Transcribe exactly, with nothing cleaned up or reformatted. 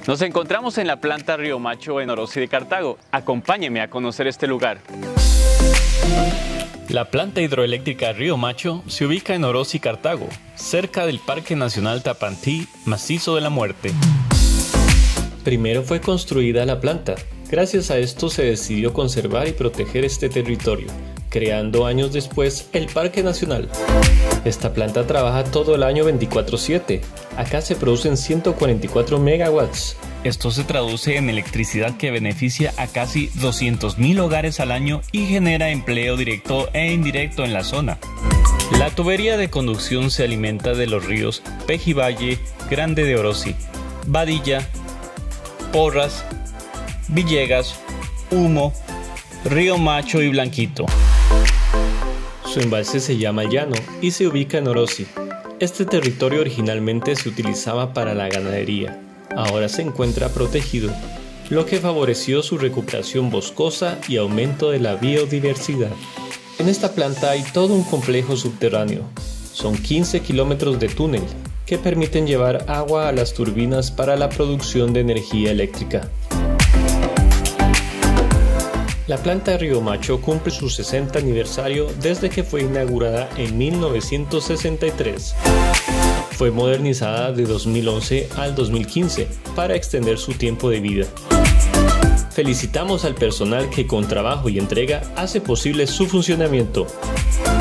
Nos encontramos en la planta Río Macho en Orosi de Cartago. Acompáñeme a conocer este lugar. La planta hidroeléctrica Río Macho se ubica en Orosi, Cartago, cerca del Parque Nacional Tapantí, Macizo de la Muerte. Primero fue construida la planta. Gracias a esto se decidió conservar y proteger este territorio, creando años después el Parque Nacional. Esta planta trabaja todo el año veinticuatro siete. Acá se producen ciento cuarenta y cuatro megawatts. Esto se traduce en electricidad que beneficia a casi doscientos mil hogares al año y genera empleo directo e indirecto en la zona. La tubería de conducción se alimenta de los ríos Pejivalle, Grande de Orosi, Badilla, Porras, Villegas, Humo, Río Macho y Blanquito. Su embalse se llama Llano y se ubica en Orosi. Este territorio originalmente se utilizaba para la ganadería. Ahora se encuentra protegido, lo que favoreció su recuperación boscosa y aumento de la biodiversidad. En esta planta hay todo un complejo subterráneo. Son quince kilómetros de túnel que permiten llevar agua a las turbinas para la producción de energía eléctrica. La planta Río Macho cumple su sesenta aniversario desde que fue inaugurada en mil novecientos sesenta y tres. Fue modernizada de dos mil once al dos mil quince para extender su tiempo de vida. Felicitamos al personal que con trabajo y entrega hace posible su funcionamiento.